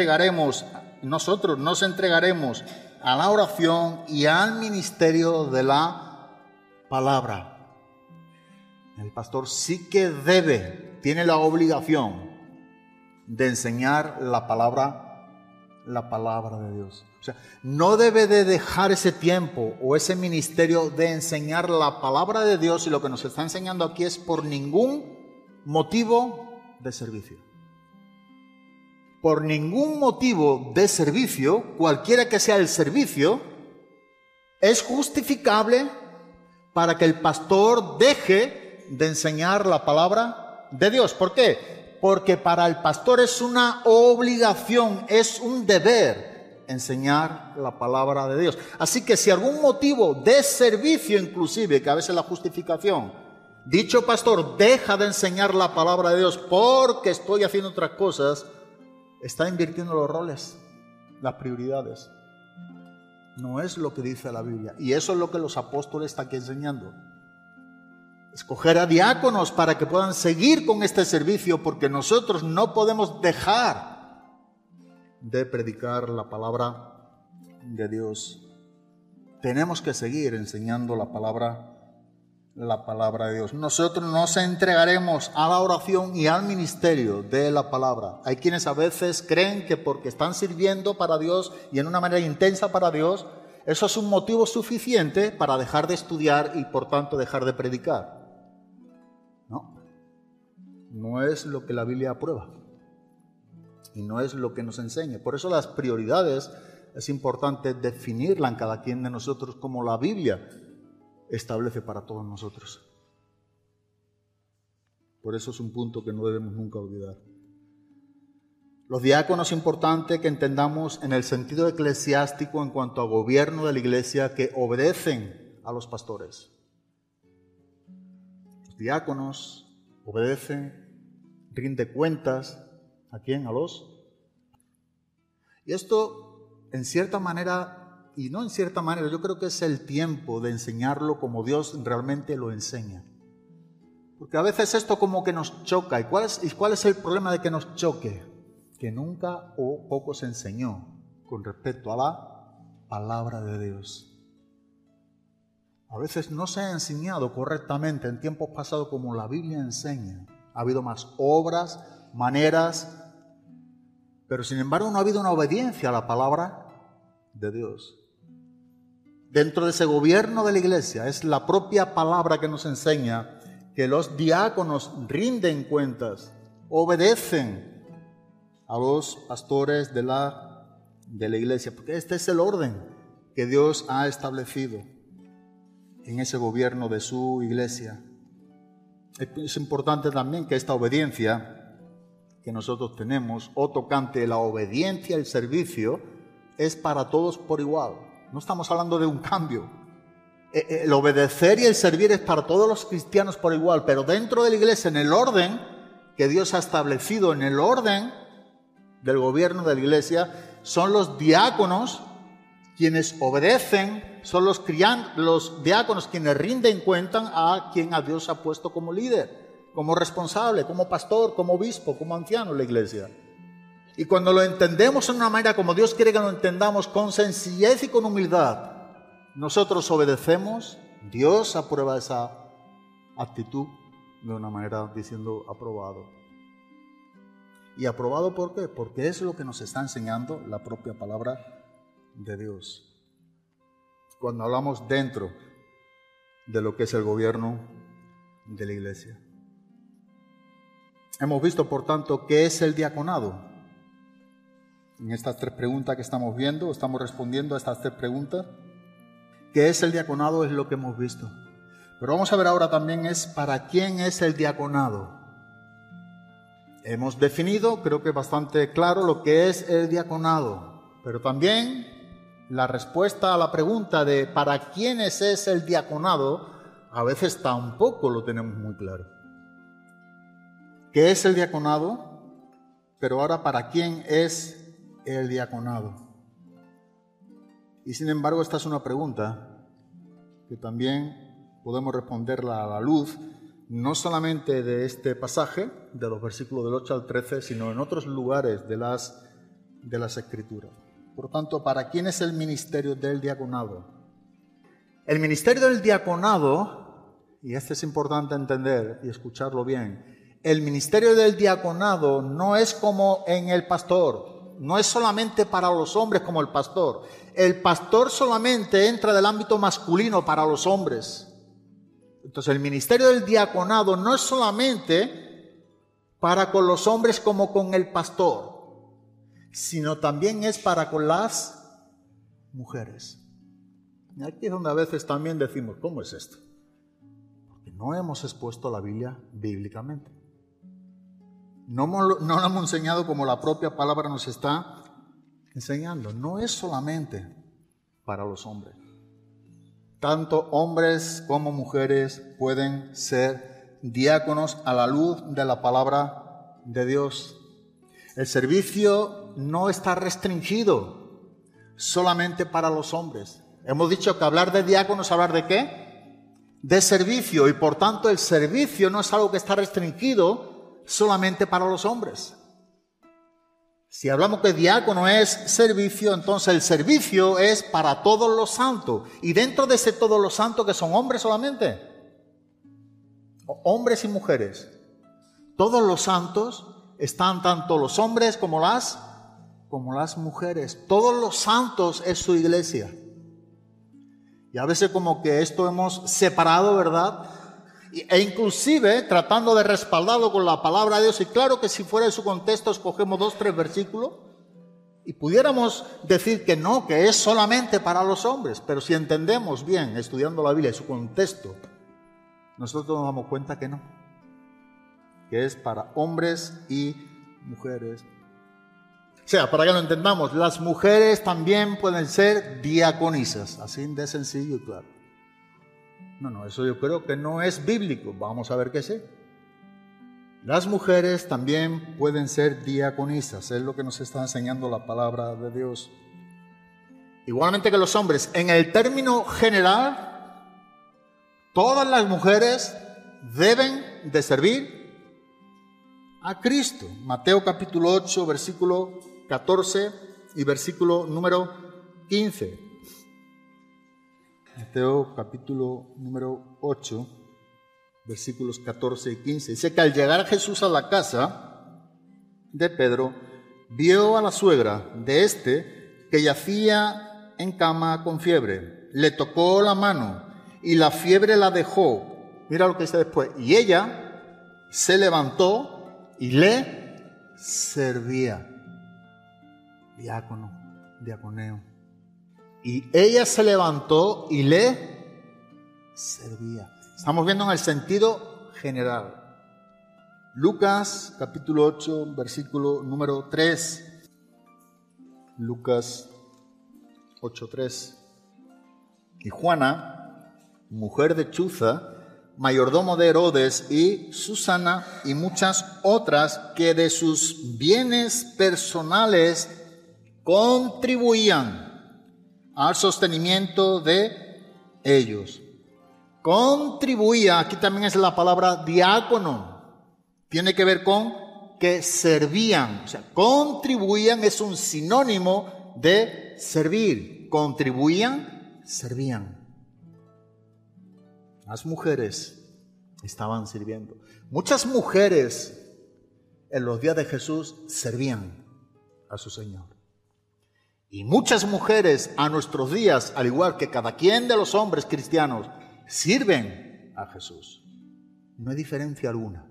nos entregaremos a la oración y al ministerio de la palabra. El pastor sí que tiene la obligación de enseñar la palabra la palabra de Dios. O sea, no debe de dejar ese tiempo o ese ministerio de enseñar la palabra de Dios, y lo que nos está enseñando aquí es por ningún motivo de servicio. Por ningún motivo de servicio, cualquiera que sea el servicio, es justificable para que el pastor deje de enseñar la palabra de Dios. ¿Por qué? Porque para el pastor es una obligación, es un deber enseñar la palabra de Dios. Así que si algún motivo de servicio, inclusive, que a veces la justificación, dicho pastor deja de enseñar la palabra de Dios porque estoy haciendo otras cosas, está invirtiendo los roles, las prioridades. No es lo que dice la Biblia. Y eso es lo que los apóstoles están aquí enseñando. Escoger a diáconos para que puedan seguir con este servicio, porque nosotros no podemos dejar de predicar la palabra de Dios. Tenemos que seguir enseñando la palabra de Dios. Nosotros nos entregaremos a la oración y al ministerio de la palabra. Hay quienes a veces creen que porque están sirviendo para Dios y en una manera intensa para Dios, eso es un motivo suficiente para dejar de estudiar y por tanto dejar de predicar. No es lo que la Biblia aprueba y no es lo que nos enseña. Por eso las prioridades es importante definirlas en cada quien de nosotros como la Biblia establece para todos nosotros. Por eso es un punto que no debemos nunca olvidar. Los diáconos es importante que entendamos en el sentido eclesiástico en cuanto a gobierno de la iglesia, que obedecen a los pastores. Los diáconos obedecen, rinden cuentas. ¿A quién? A los. Y esto, en cierta manera, y no en cierta manera, yo creo que es el tiempo de enseñarlo como Dios realmente lo enseña. Porque a veces esto como que nos choca. ¿Y cuál es el problema de que nos choque? Que nunca o poco se enseñó con respecto a la palabra de Dios. A veces no se ha enseñado correctamente en tiempos pasados como la Biblia enseña. Ha habido más obras, maneras, pero sin embargo no ha habido una obediencia a la palabra de Dios. Dentro de ese gobierno de la iglesia es la propia palabra que nos enseña que los diáconos rinden cuentas, obedecen a los pastores de la iglesia, porque este es el orden que Dios ha establecido en ese gobierno de su iglesia. Es importante también que esta obediencia que nosotros tenemos, o tocante la obediencia, el servicio, es para todos por igual. No estamos hablando de un cambio. El obedecer y el servir es para todos los cristianos por igual, pero dentro de la iglesia, en el orden que Dios ha establecido, en el orden del gobierno de la iglesia, son los diáconos quienes obedecen, son los diáconos quienes rinden cuenta a quien a Dios ha puesto como líder, como responsable, como pastor, como obispo, como anciano en la iglesia. Y cuando lo entendemos en una manera como Dios quiere que lo entendamos, con sencillez y con humildad, nosotros obedecemos, Dios aprueba esa actitud de una manera diciendo aprobado. ¿Y aprobado por qué? Porque es lo que nos está enseñando la propia palabra de Dios. Cuando hablamos dentro de lo que es el gobierno de la iglesia. Hemos visto, por tanto, qué es el diaconado. En estas tres preguntas que estamos viendo, estamos respondiendo a estas tres preguntas. ¿Qué es el diaconado? Es lo que hemos visto. Pero vamos a ver ahora también es para quién es el diaconado. Hemos definido, creo que bastante claro, lo que es el diaconado. Pero también la respuesta a la pregunta de para quiénes es el diaconado, a veces tampoco lo tenemos muy claro. ¿Qué es el diaconado? Pero ahora, ¿para quién es el diaconado? Y sin embargo, esta es una pregunta que también podemos responderla a la luz, no solamente de este pasaje, de los versículos del 8 al 13, sino en otros lugares de las Escrituras. Por tanto, ¿para quién es el ministerio del diaconado? El ministerio del diaconado, y esto es importante entender y escucharlo bien, el ministerio del diaconado no es como en el pastor. no es solamente para los hombres como el pastor. El pastor solamente entra del ámbito masculino para los hombres. Entonces el ministerio del diaconado no es solamente para con los hombres como con el pastor, sino también es para con las mujeres. Y aquí es donde a veces también decimos, ¿cómo es esto? Porque no hemos expuesto la Biblia bíblicamente. No lo hemos enseñado como la propia palabra nos está enseñando. No es solamente para los hombres. Tanto hombres como mujeres pueden ser diáconos a la luz de la palabra de Dios. El servicio no está restringido solamente para los hombres. Hemos dicho que hablar de diáconos es hablar de ¿qué? De servicio, y por tanto el servicio no es algo que está restringido solamente para los hombres. Si hablamos que diácono es servicio, entonces el servicio es para todos los santos. Y dentro de ese todos los santos, que son hombres solamente, hombres y mujeres, todos los santos están tanto los hombres como las mujeres. Todos los santos es su iglesia. Y a veces como que esto hemos separado, ¿verdad? E inclusive tratando de respaldarlo con la palabra de Dios. Y claro que si fuera de su contexto escogemos 2, 3 versículos y pudiéramos decir que no, que es solamente para los hombres. Pero si entendemos bien, estudiando la Biblia y su contexto, nosotros nos damos cuenta que no, que es para hombres y mujeres. O sea, para que lo entendamos, las mujeres también pueden ser diaconisas, así de sencillo y claro. No, eso yo creo que no es bíblico. Vamos a ver qué sé. Las mujeres también pueden ser diaconisas, es lo que nos está enseñando la palabra de Dios. Igualmente que los hombres, en el término general, todas las mujeres deben de servir a Cristo. Mateo capítulo 8, versículo 14 y versículo número 15. Mateo capítulo número 8, versículos 14 y 15. Dice que al llegar Jesús a la casa de Pedro, vio a la suegra de este que yacía en cama con fiebre. Le tocó la mano y la fiebre la dejó. Mira lo que dice después. Y ella se levantó y le servía. Diácono, diaconeo. Y ella se levantó y le servía. Estamos viendo en el sentido general. Lucas capítulo 8, versículo número 3. Lucas 8:3. Y Juana, mujer de Chuza, mayordomo de Herodes, y Susana y muchas otras que de sus bienes personales contribuían al sostenimiento de ellos. Contribuía, aquí también es la palabra diácono, tiene que ver con que servían, o sea, contribuían es un sinónimo de servir. Contribuían, servían. Las mujeres estaban sirviendo. Muchas mujeres en los días de Jesús servían a su Señor. Y muchas mujeres a nuestros días, al igual que cada quien de los hombres cristianos, sirven a Jesús. No hay diferencia alguna.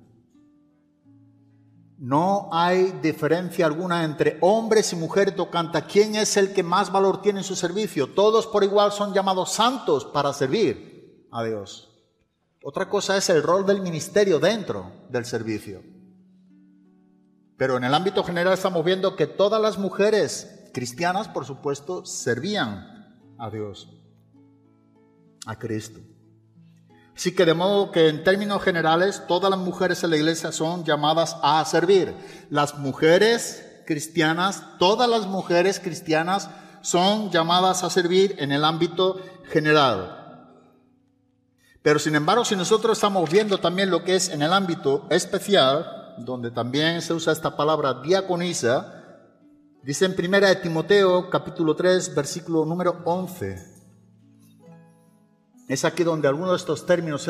No hay diferencia alguna entre hombres y mujeres tocante a quién es el que más valor tiene en su servicio. Todos por igual son llamados santos para servir a Dios. Otra cosa es el rol del ministerio dentro del servicio. Pero en el ámbito general estamos viendo que todas las mujeres cristianas, por supuesto, servían a Dios, a Cristo. Así que de modo que en términos generales, todas las mujeres en la iglesia son llamadas a servir. Las mujeres cristianas, todas las mujeres cristianas son llamadas a servir en el ámbito general. Pero sin embargo, si nosotros estamos viendo también lo que es en el ámbito especial, donde también se usa esta palabra diaconisa, dice en 1 de Timoteo, capítulo 3, versículo número 11. Es aquí donde algunos de estos términos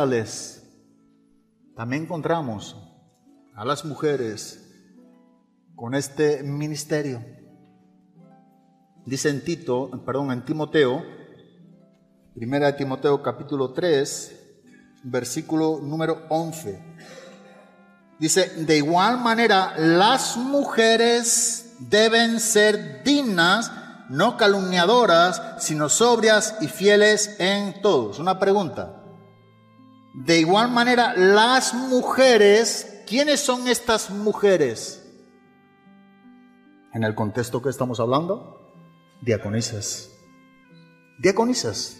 especiales también encontramos a las mujeres con este ministerio. Dice en Timoteo, 1 Timoteo capítulo 3, versículo número 11. Dice, de igual manera las mujeres deben ser dignas, no calumniadoras, sino sobrias y fieles en todo. Es una pregunta. De igual manera las mujeres, ¿quiénes son estas mujeres? En el contexto que estamos hablando, diaconisas. Diaconisas.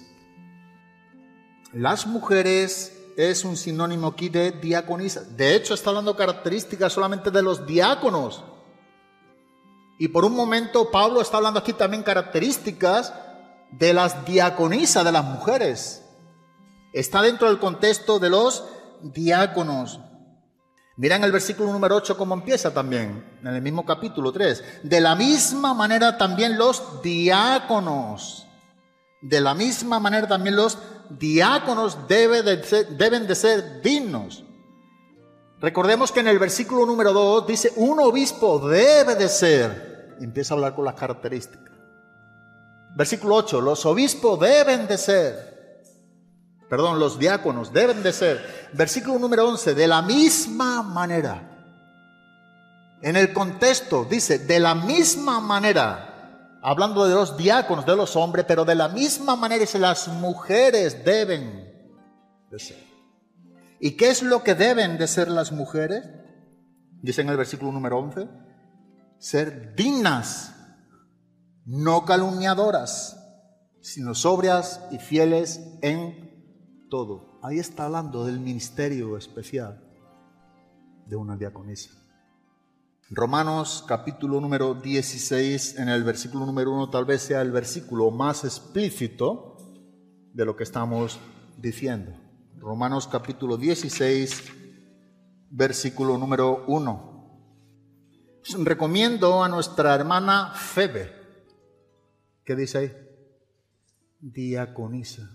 Las mujeres es un sinónimo aquí de diaconisas. De hecho, está hablando características solamente de los diáconos. Y por un momento Pablo está hablando aquí también características de las diaconisas, de las mujeres. Está dentro del contexto de los diáconos. Mira en el versículo número 8 cómo empieza también, en el mismo capítulo 3. De la misma manera también los diáconos. De la misma manera también los diáconos deben de ser dignos. Recordemos que en el versículo número 2 dice, un obispo debe de ser. Y empieza a hablar con las características. Versículo 8, los obispos deben de ser. Los diáconos deben de ser. Versículo número 11, de la misma manera. En el contexto dice, de la misma manera, hablando de los diáconos, de los hombres, pero de la misma manera dice, las mujeres deben de ser. ¿Y qué es lo que deben de ser las mujeres? Dice en el versículo número 11, ser dignas, no calumniadoras, sino sobrias y fieles en todo. Ahí está hablando del ministerio especial de una diaconisa. Romanos capítulo número 16, en el versículo número 1, tal vez sea el versículo más explícito de lo que estamos diciendo. Romanos capítulo 16, versículo número 1. Recomiendo a nuestra hermana Febe. ¿Qué dice ahí? Diaconisa.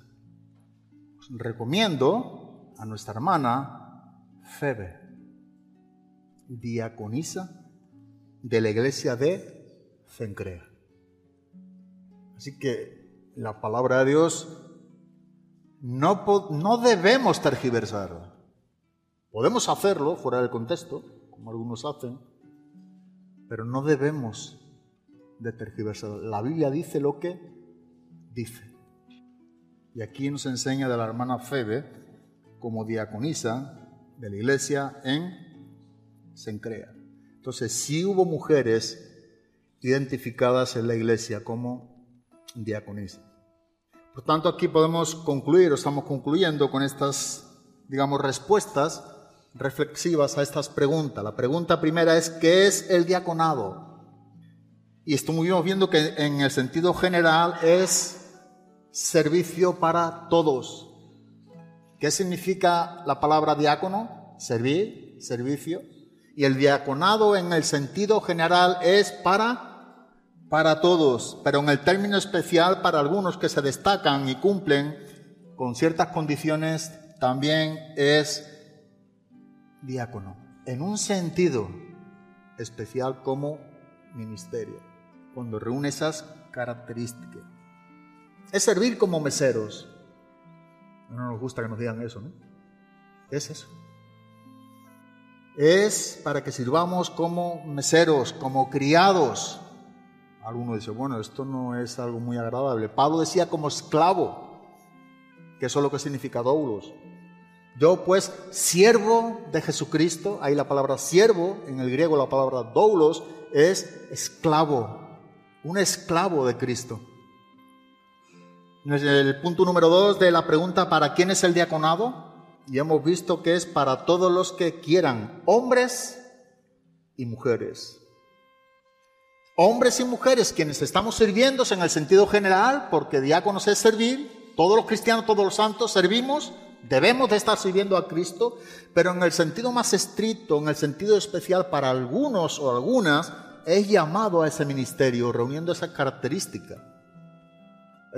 Recomiendo a nuestra hermana Febe, diaconisa de la iglesia de Cencrea. Así que la palabra de Dios no debemos tergiversarla. Podemos hacerlo fuera del contexto, como algunos hacen, pero no debemos de tergiversarla. La Biblia dice lo que dice. Y aquí nos enseña de la hermana Febe como diaconisa de la iglesia en Cencrea. Entonces, sí hubo mujeres identificadas en la iglesia como diaconisas. Por tanto, aquí podemos concluir, o estamos concluyendo con estas, respuestas reflexivas a estas preguntas. La pregunta primera es, ¿qué es el diaconado? Y estamos viendo que en el sentido general es servicio para todos. ¿Qué significa la palabra diácono? Servir, servicio. Y el diaconado en el sentido general es para todos, pero en el término especial para algunos que se destacan y cumplen con ciertas condiciones, también es diácono. En un sentido especial como ministerio, cuando reúne esas características. Es servir como meseros. No nos gusta que nos digan eso, ¿no? Es eso. Es para que sirvamos como meseros, como criados. Alguno dice, bueno, esto no es algo muy agradable. Pablo decía como esclavo, que eso es lo que significa doulos. Yo pues, siervo de Jesucristo, ahí la palabra siervo, en el griego la palabra doulos, es esclavo, un esclavo de Cristo. El punto número 2 de la pregunta, ¿para quién es el diaconado? Y hemos visto que es para todos los que quieran, hombres y mujeres. Hombres y mujeres quienes estamos sirviendo en el sentido general, porque diáconos es servir, todos los cristianos, todos los santos servimos, debemos de estar sirviendo a Cristo, pero en el sentido más estricto, en el sentido especial para algunos o algunas, es llamado a ese ministerio, reuniendo esas características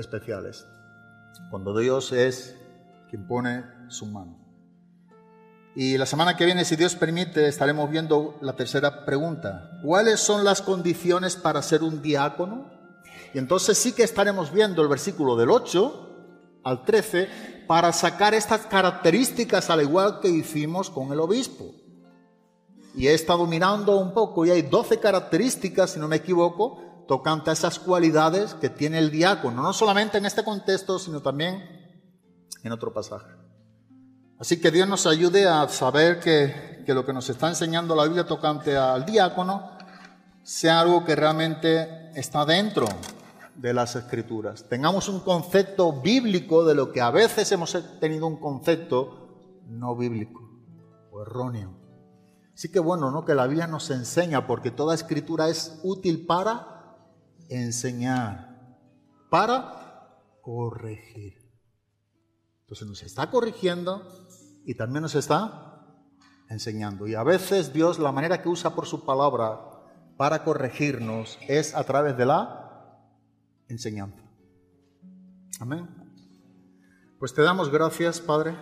especiales, cuando Dios es quien pone su mano. Y la semana que viene, si Dios permite, estaremos viendo la tercera pregunta. ¿Cuáles son las condiciones para ser un diácono? Y entonces sí que estaremos viendo el versículo del 8 al 13 para sacar estas características, al igual que hicimos con el obispo. Y he estado mirando un poco y hay 12 características, si no me equivoco, tocante a esas cualidades que tiene el diácono, no solamente en este contexto, sino también en otro pasaje. Así que Dios nos ayude a saber que lo que nos está enseñando la Biblia tocante al diácono sea algo que realmente está dentro de las Escrituras. Tengamos un concepto bíblico de lo que a veces hemos tenido un concepto no bíblico o erróneo. Así que bueno, ¿no? Que la Biblia nos enseña, porque toda Escritura es útil para enseñar, para corregir. Entonces nos está corrigiendo y también nos está enseñando. Y a veces Dios, la manera que usa por su palabra para corregirnos es a través de la enseñanza. Amén. Pues te damos gracias, Padre,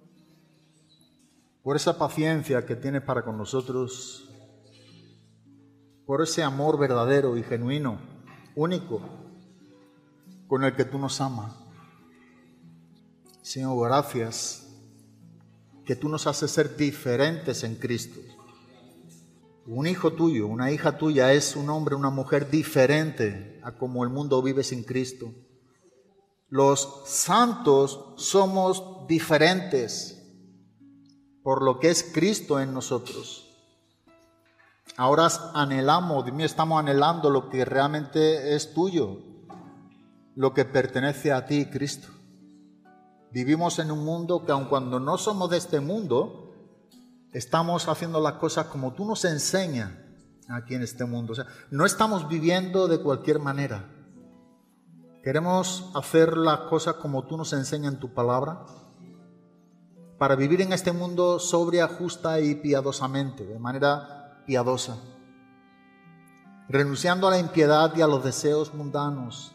por esa paciencia que tienes para con nosotros, por ese amor verdadero y genuino, único, con el que tú nos amas. Señor, gracias que tú nos haces ser diferentes en Cristo. Un hijo tuyo, una hija tuya es un hombre, una mujer diferente a como el mundo vive sin Cristo. Los santos somos diferentes por lo que es Cristo en nosotros. Ahora anhelamos, estamos anhelando lo que realmente es tuyo, lo que pertenece a ti, Cristo. Vivimos en un mundo que aun cuando no somos de este mundo, estamos haciendo las cosas como tú nos enseñas aquí en este mundo. O sea, no estamos viviendo de cualquier manera. Queremos hacer las cosas como tú nos enseñas en tu palabra, para vivir en este mundo sobria, justa y piadosamente, de manera piadosa, renunciando a la impiedad y a los deseos mundanos.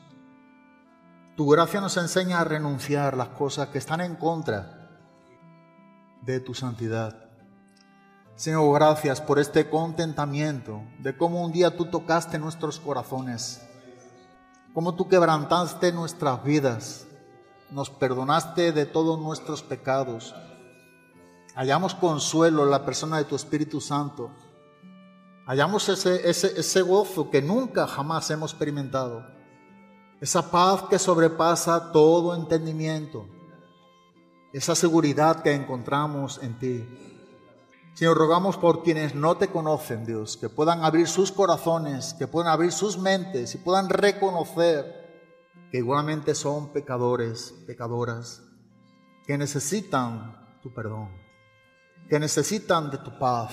Tu gracia nos enseña a renunciar las cosas que están en contra de tu santidad. Señor, gracias por este contentamiento de cómo un día tú tocaste nuestros corazones, cómo tú quebrantaste nuestras vidas, nos perdonaste de todos nuestros pecados. Hallamos consuelo en la persona de tu Espíritu Santo. Hallamos ese gozo que nunca jamás hemos experimentado. Esa paz que sobrepasa todo entendimiento. Esa seguridad que encontramos en ti. Señor, rogamos por quienes no te conocen, Dios, que puedan abrir sus corazones, que puedan abrir sus mentes y puedan reconocer que igualmente son pecadores, pecadoras, que necesitan tu perdón, que necesitan de tu paz,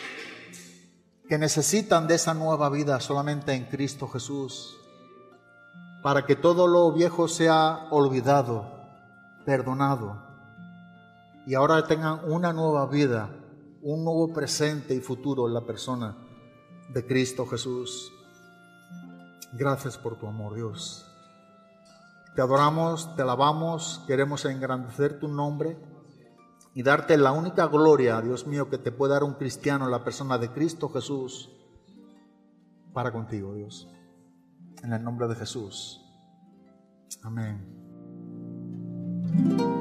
que necesitan de esa nueva vida solamente en Cristo Jesús, para que todo lo viejo sea olvidado, perdonado, y ahora tengan una nueva vida, un nuevo presente y futuro en la persona de Cristo Jesús. Gracias por tu amor, Dios. Te adoramos, te alabamos, queremos engrandecer tu nombre y darte la única gloria, Dios mío, que te puede dar un cristiano en la persona de Cristo Jesús para contigo, Dios. En el nombre de Jesús. Amén.